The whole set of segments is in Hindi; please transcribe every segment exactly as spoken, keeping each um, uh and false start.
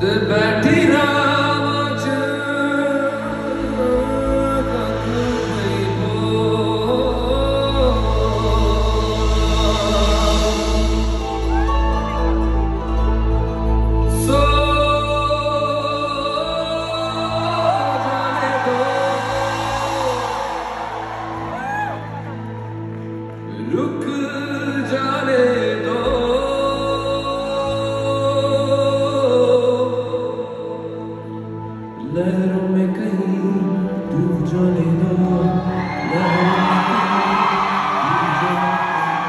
बैठी रुक जाने दो, लहरों में कहीं डूब जाने दो, लहरों में कहीं डूब जाने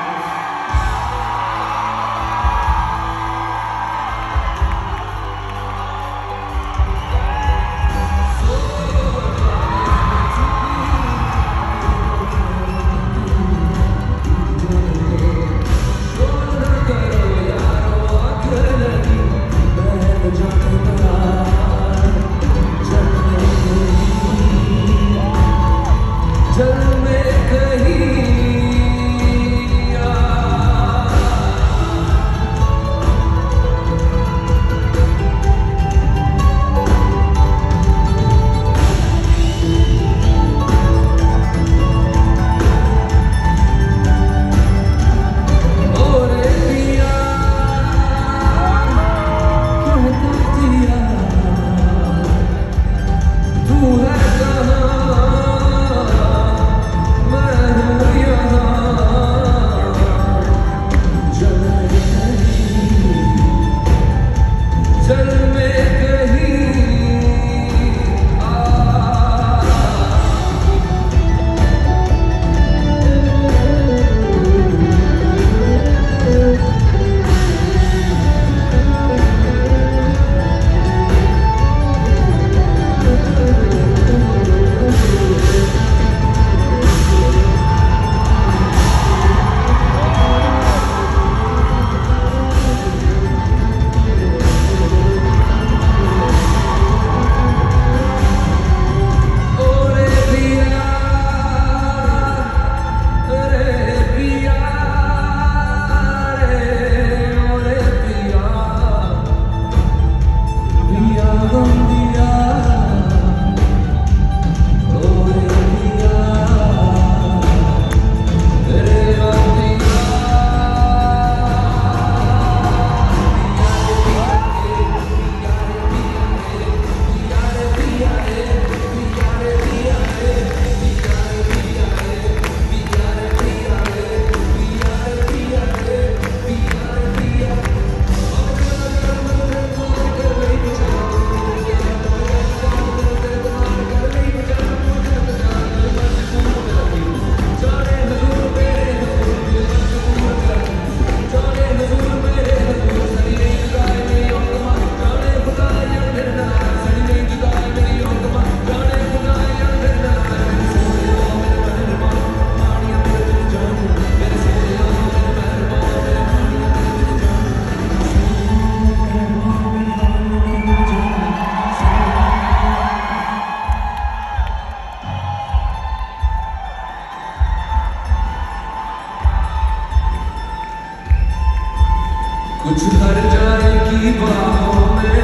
कुछ कर जाएगी बाहों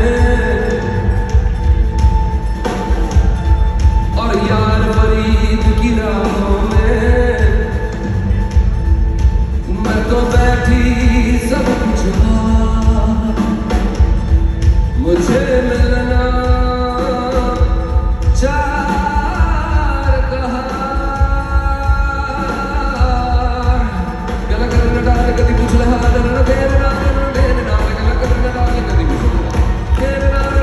में और यार फरीद की राहों में मैं तो बैठी सब कुछ मुझे मिलना चार कहा गला कर डाल कभी कुछ लहा देना देना Get it out.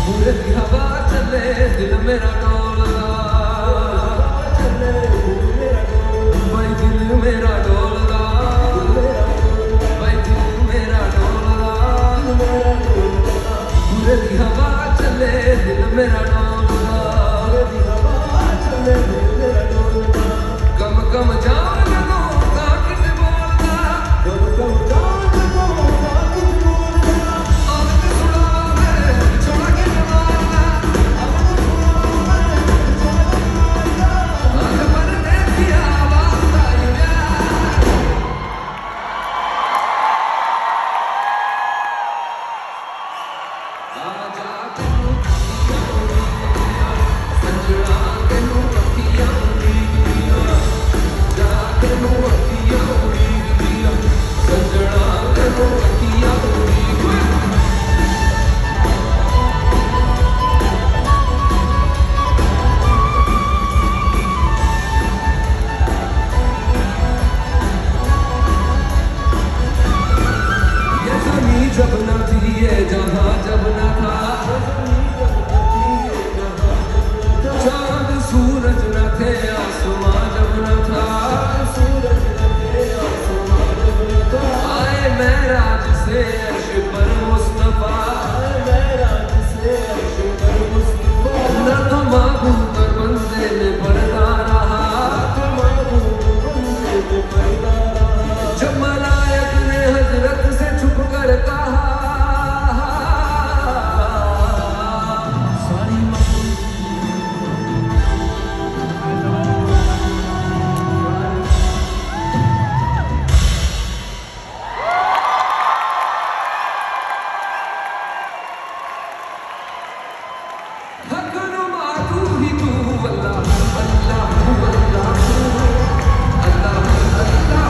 पूरे की हवा चले दिल मेरा डोलदा चले दिल मेरा डोलदा भाई दिल मेरा डोलदा भाई दिल मेरा डोलदा पूरे की हवा चले दिल मेरा डोलदा पूरे की हवा चले दिल मेरा डोलदा कम कम जान लगो का कित बोलदा कम कम जान लगो का कित बोलदा आग सुना मैं छोड़ा के मारना आग सुना मैं छोड़ा के मारना आग पर देखी आवाज आई आजा तू संजना तेनू अखियां उड़ीदियां जाके नू अखियां उड़ीदियां संजना तेनू अखियां उड़ीदियां ये ज़मीं जब न थी ये जहां जब न था चांद सूरज न थे आसमां जब न था आए महराज से अर्श पर मुस्तफा न तो माहूम पर बंदे ने पर्दा रहा जब मलायक ने हजरत से छुप कर कहा सारी हकनुमा तू ही तू अल्लाह अल्लाह अल्लाह अल्लाह अल्लाह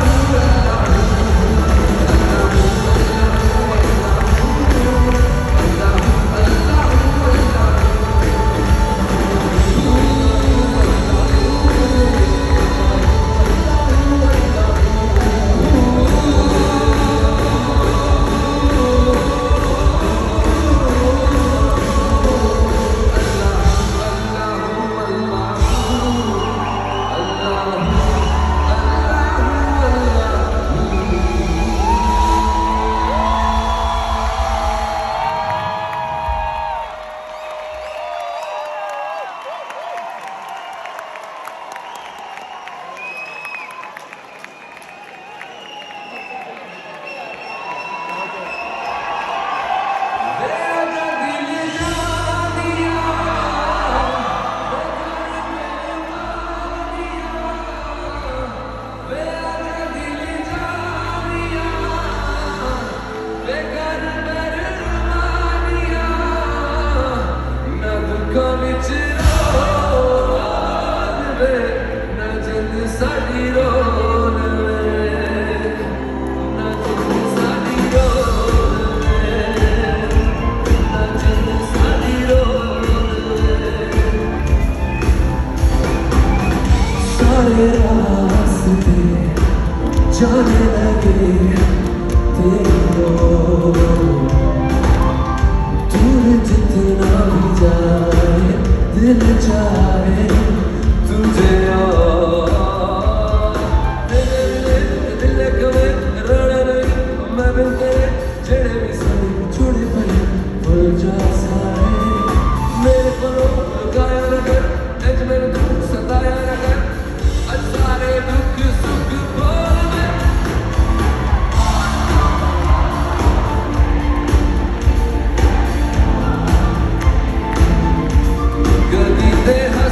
जाने लगे तेरी ओर दूर जितना भी जाए दिल चाहे तुझे और दिल कवे रड़े मैं बिन तेरे जेड़े भी सारे छोड़े पड़े भूल जा सारे मेरे को लगाया न कर अज मेरे दुख सताया न कर अज सारे दुख सुख बोल में गदी ते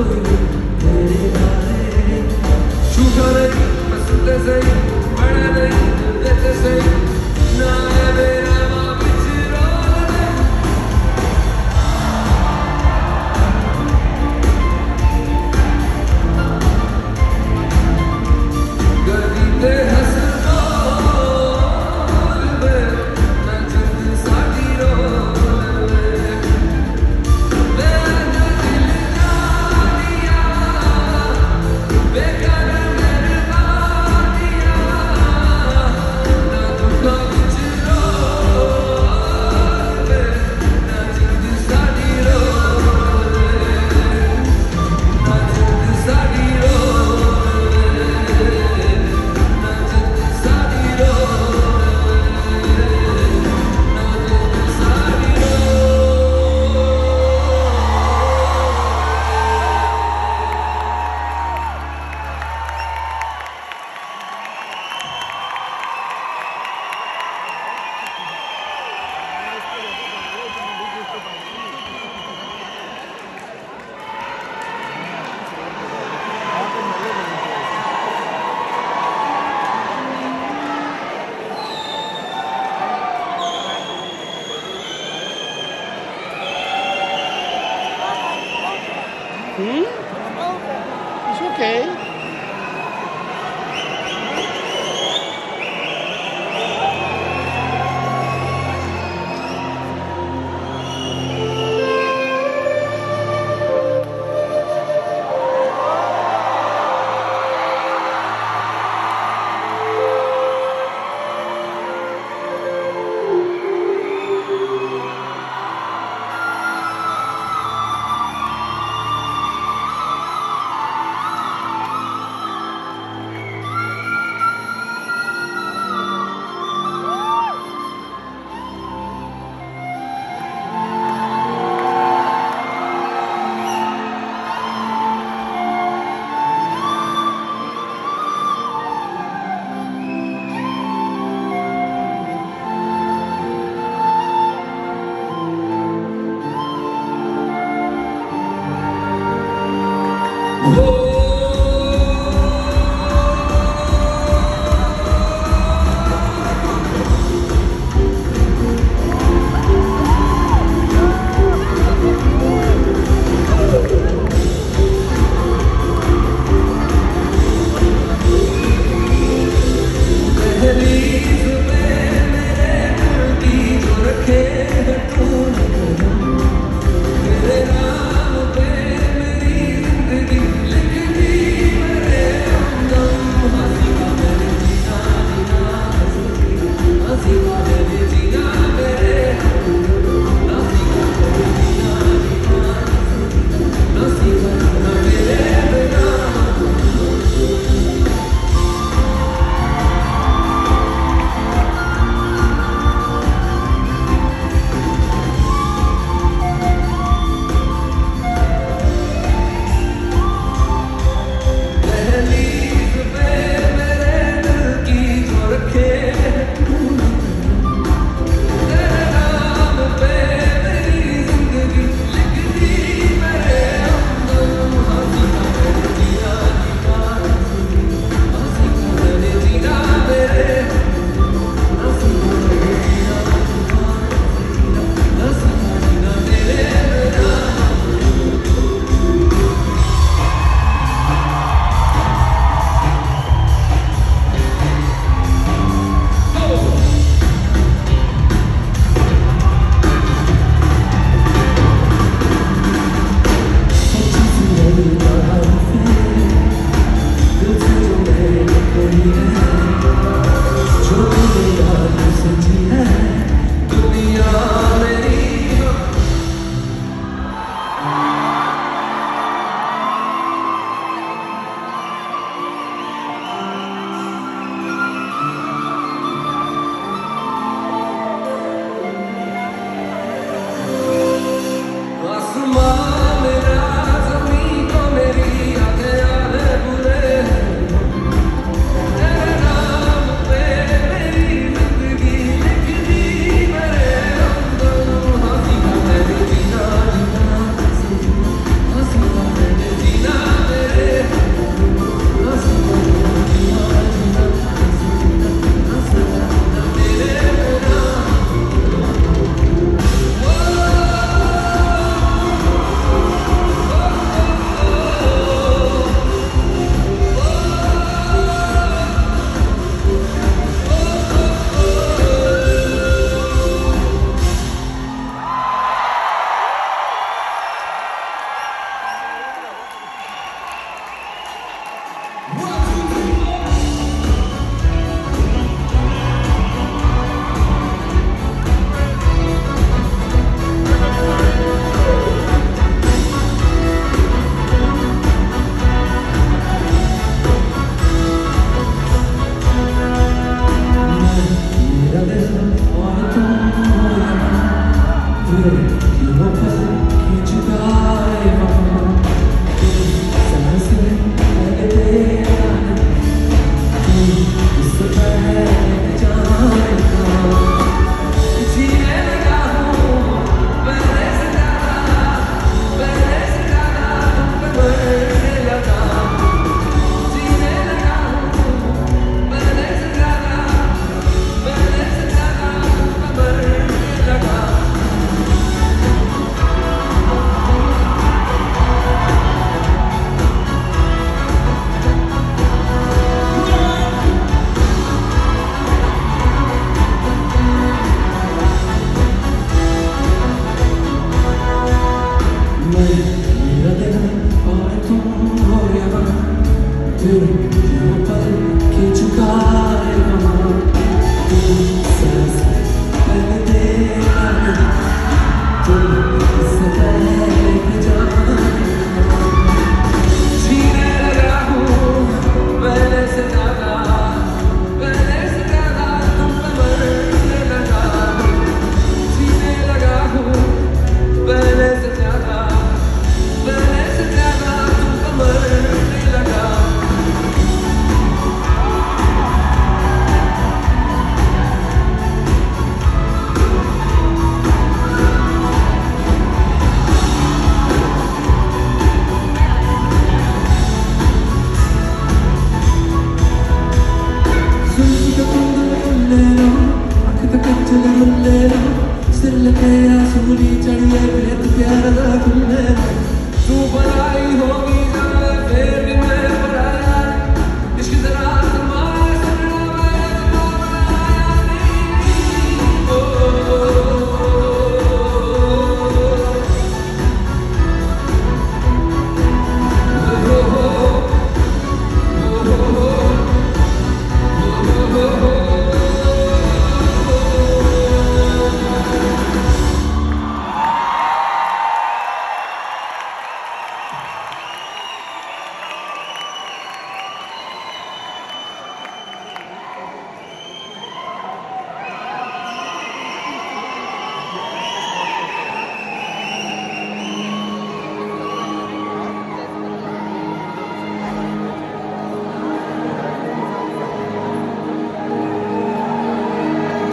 झूठा नहीं मैं सुनते सही बड़ा नहीं देते सही ना है मेरा माँ बिच रोल नहीं गली ते हंस रोल में ना जिंद साडी रोल में मैंने दिल जानिया बेकार Hmm? It's okay. तेरे नाम पे मेरी जिंदगी लिख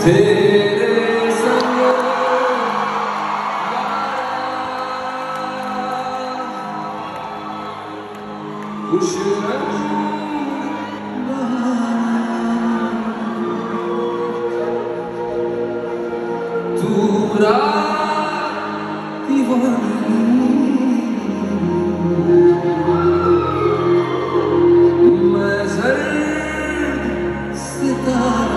तेरे संग खुश तू रात दीवानी मैं ज़र्द सितारा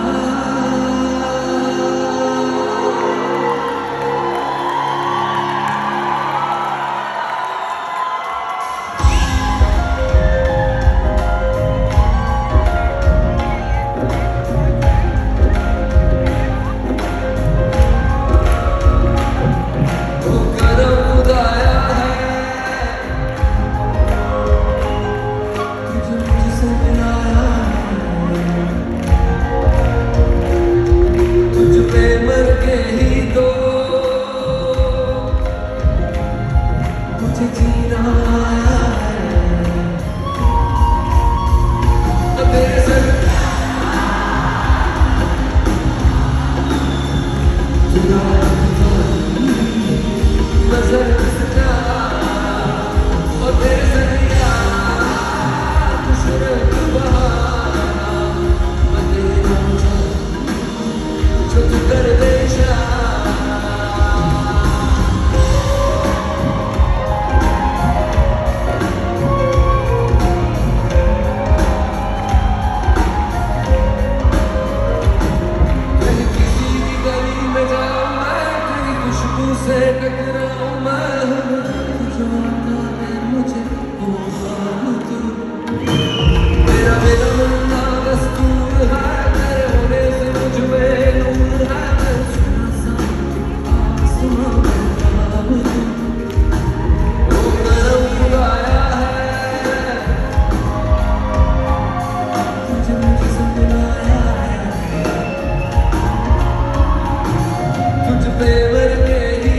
से टकराऊं मैं जो आता है मुझे वो ख्वाब तू मेरा मेरा मन्ना दस्तूर है तेरे होने से मुझ में नूर है मैं सुना सा आसमां में ख्वाब तू वो करम खुदाया है तुझे मुझसे मिलाया है तुझ पे मर के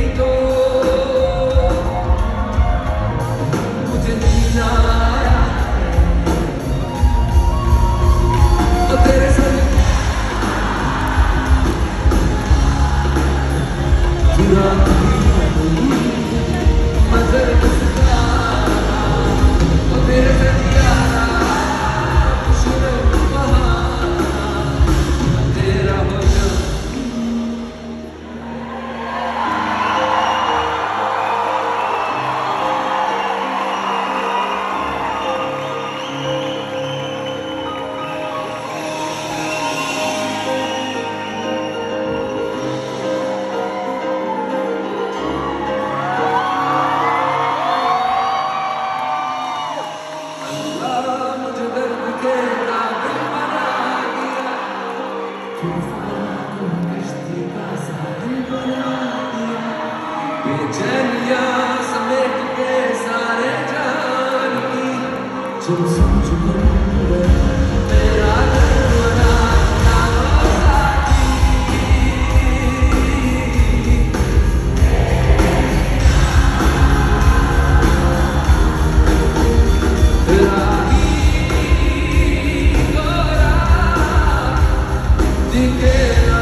बेचैनियां समेट के सारे जान की जब समझ मेरा दरवाजा साथी राही गोरा दिखे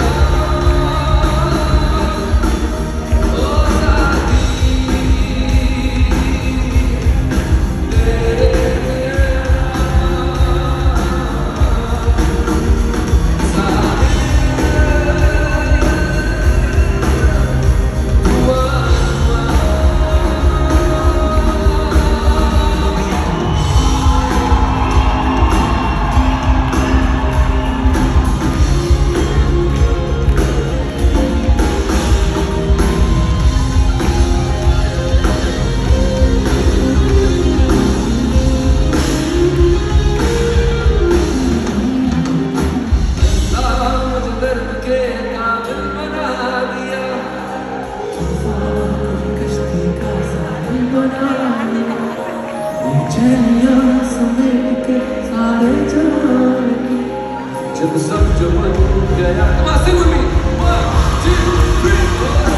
जब सब जो बन गया come on sing with me one two three four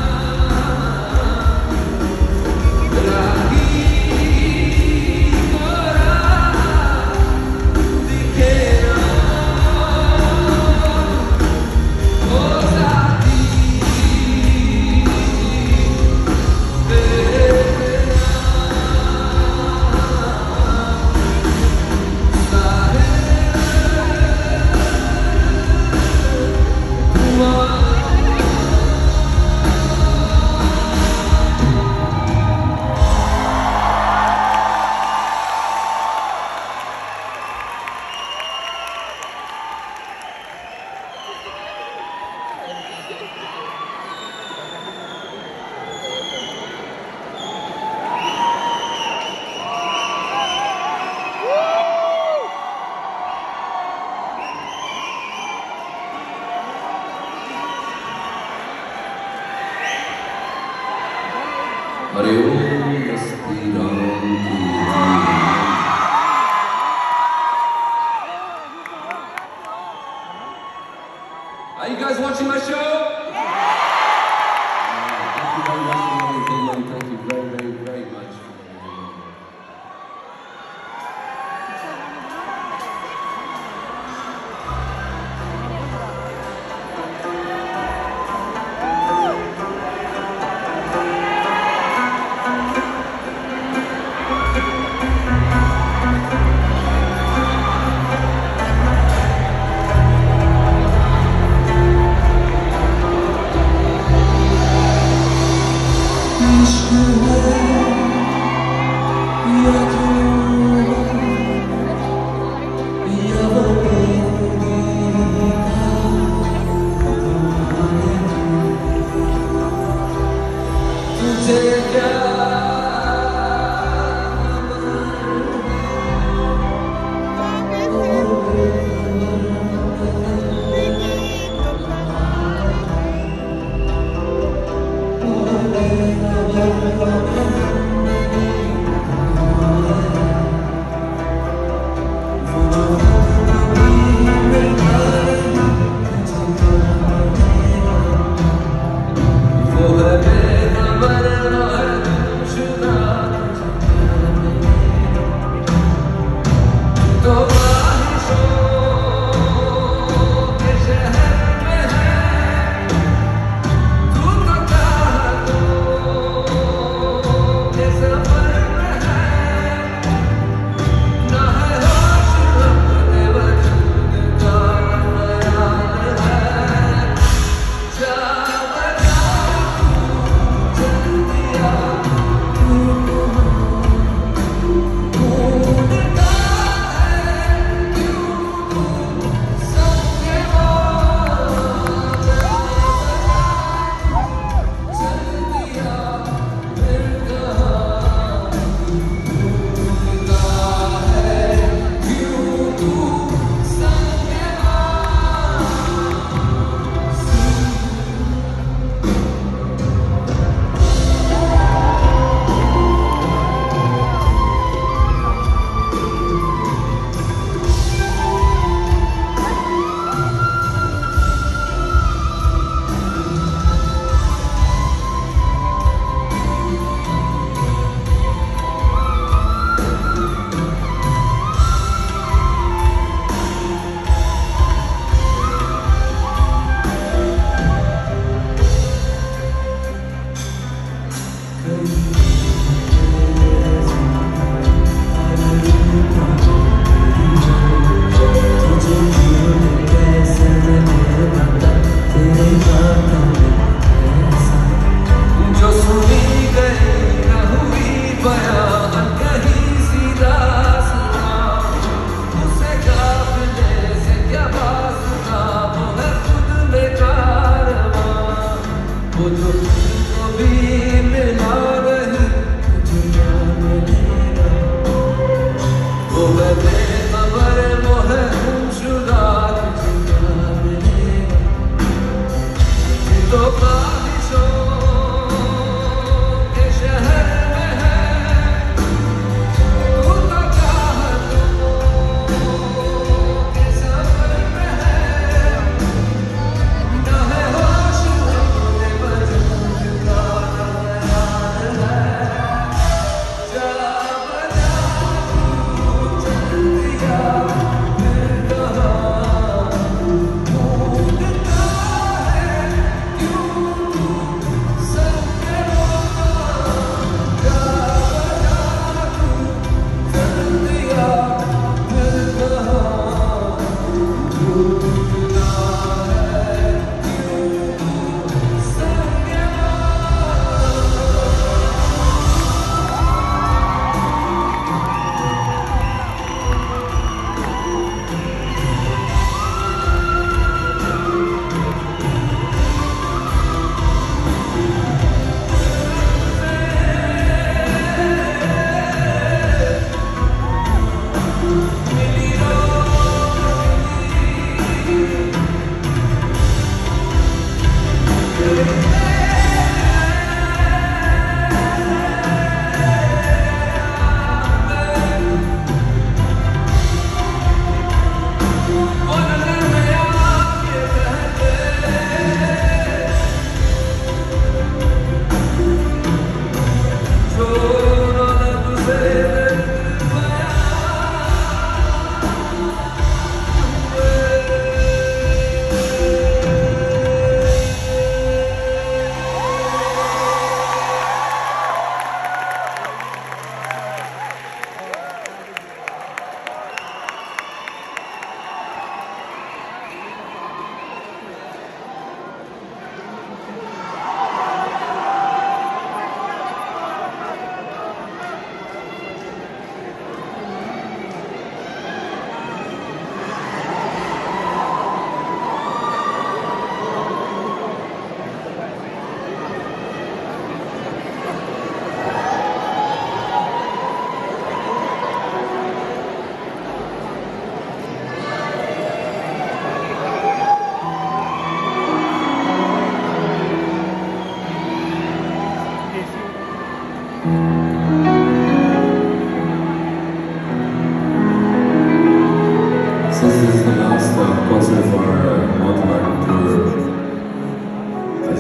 तेरे राही हरे ओम श्री राम की Are you guys watching my show? Thank you very much for letting me know. Thank you very, very, very much.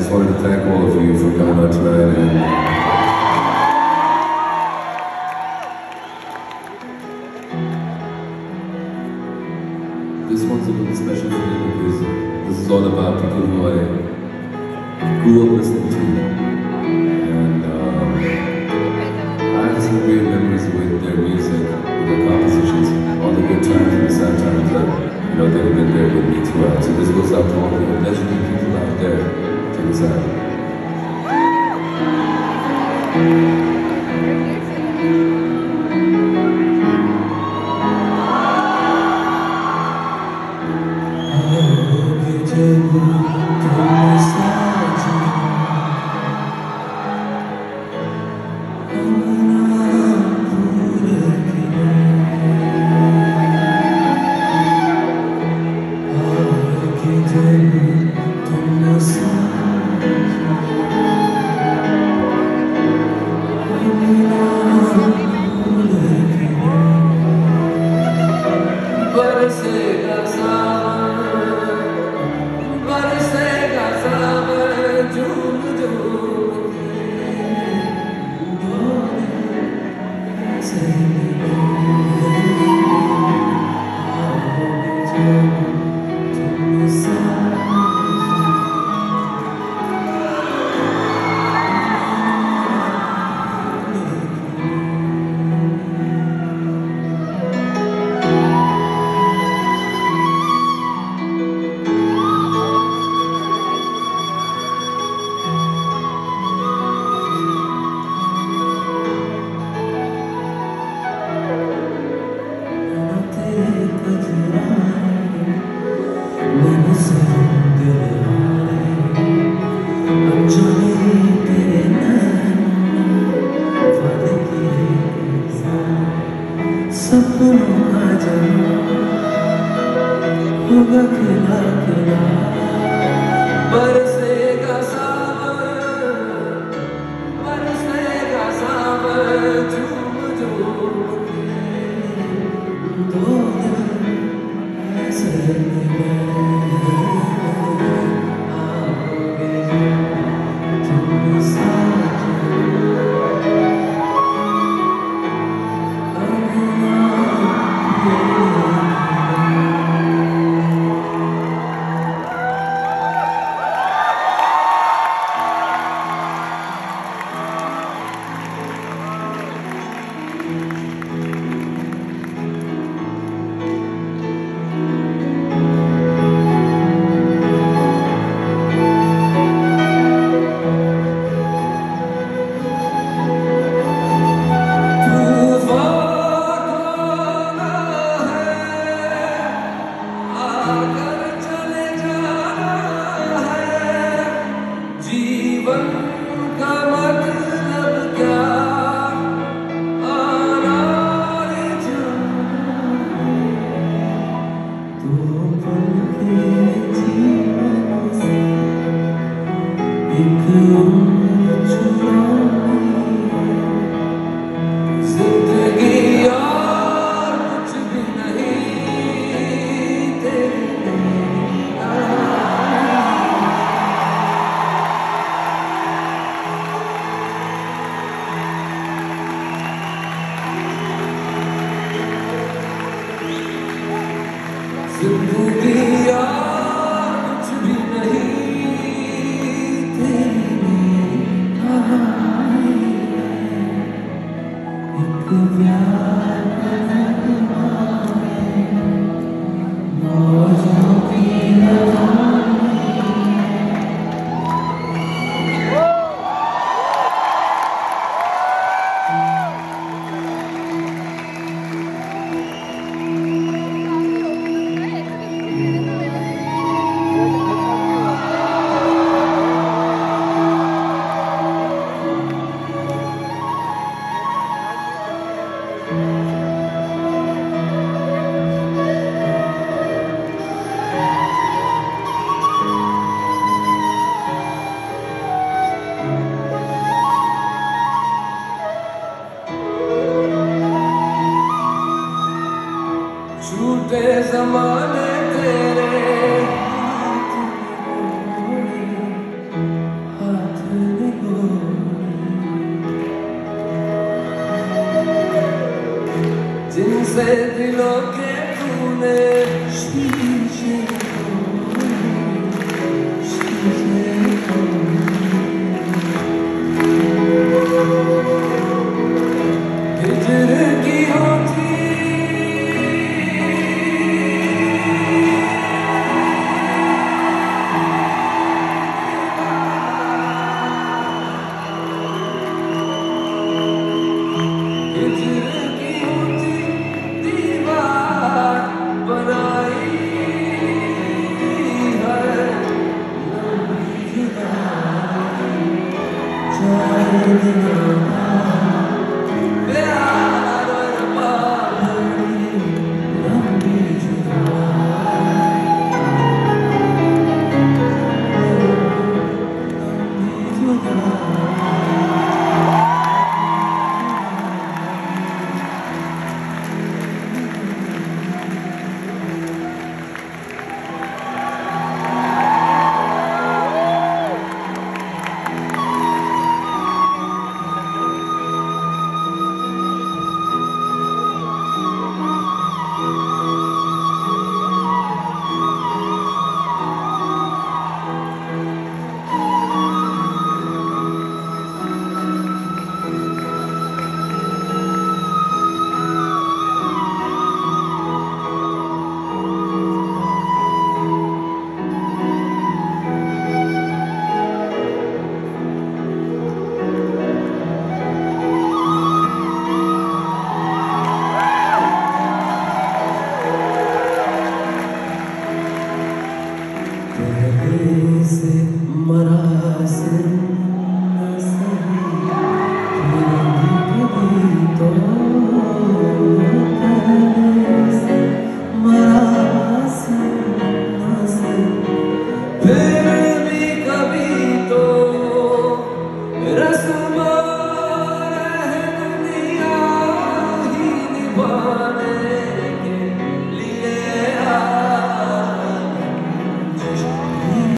just wanted to thank all of you for coming out tonight. And this one's a little special for me because this is all about people who I grew up listening to. And um, I have some great memories with their music, with their compositions, all the good times and the sad times that, you know, they've been there with me throughout. So this goes out to all the legendary people out there. Check this out. जिंदगी यार कुछ भी नहीं तेरी से दिलों के तूने शीशे शीशे हिजर की होती से मरा से न सही कभी तो से मरा से न सही फिर भी कभी तो रस्म दुनिया ही निभाने